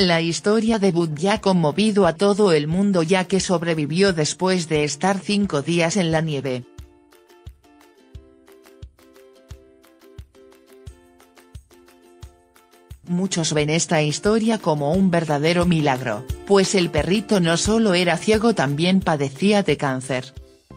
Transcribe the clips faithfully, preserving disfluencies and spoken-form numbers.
La historia de Bud ha conmovido a todo el mundo ya que sobrevivió después de estar cinco días en la nieve. Muchos ven esta historia como un verdadero milagro, pues el perrito no solo era ciego, también padecía de cáncer.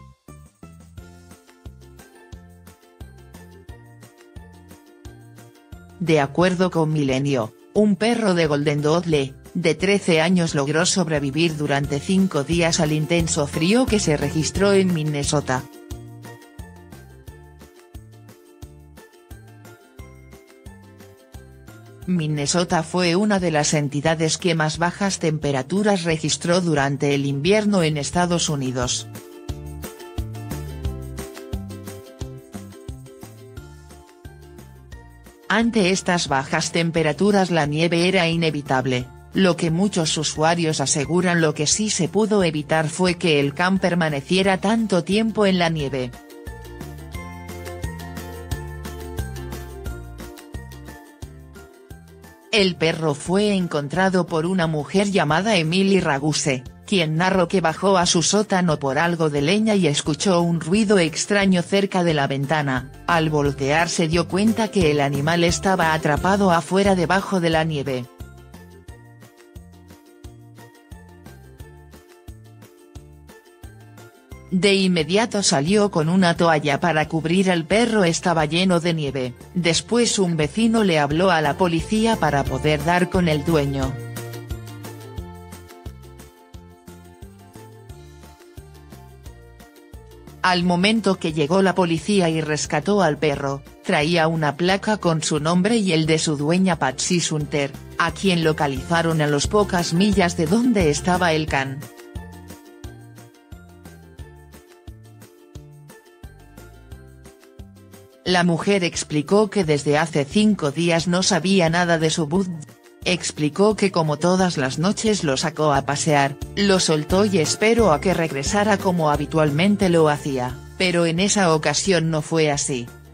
De acuerdo con Milenio, un perro de Golden Doodle, de trece años logró sobrevivir durante cinco días al intenso frío que se registró en Minnesota. Minnesota fue una de las entidades que más bajas temperaturas registró durante el invierno en Estados Unidos. Ante estas bajas temperaturas la nieve era inevitable, lo que muchos usuarios aseguran. Lo que sí se pudo evitar fue que el can permaneciera tanto tiempo en la nieve. El perro fue encontrado por una mujer llamada Emily Raguse, quien narró que bajó a su sótano por algo de leña y escuchó un ruido extraño cerca de la ventana. Al voltear se dio cuenta que el animal estaba atrapado afuera debajo de la nieve. De inmediato salió con una toalla para cubrir al perro, estaba lleno de nieve. Después un vecino le habló a la policía para poder dar con el dueño. Al momento que llegó la policía y rescató al perro, traía una placa con su nombre y el de su dueña Patsy Sunter, a quien localizaron a las pocas millas de donde estaba el can. La mujer explicó que desde hace cinco días no sabía nada de su Bud. Explicó que como todas las noches lo sacó a pasear, lo soltó y esperó a que regresara como habitualmente lo hacía, pero en esa ocasión no fue así.